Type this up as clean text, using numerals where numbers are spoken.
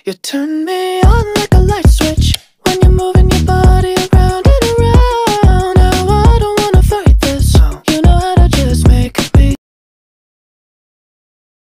You turn me on like a light switch.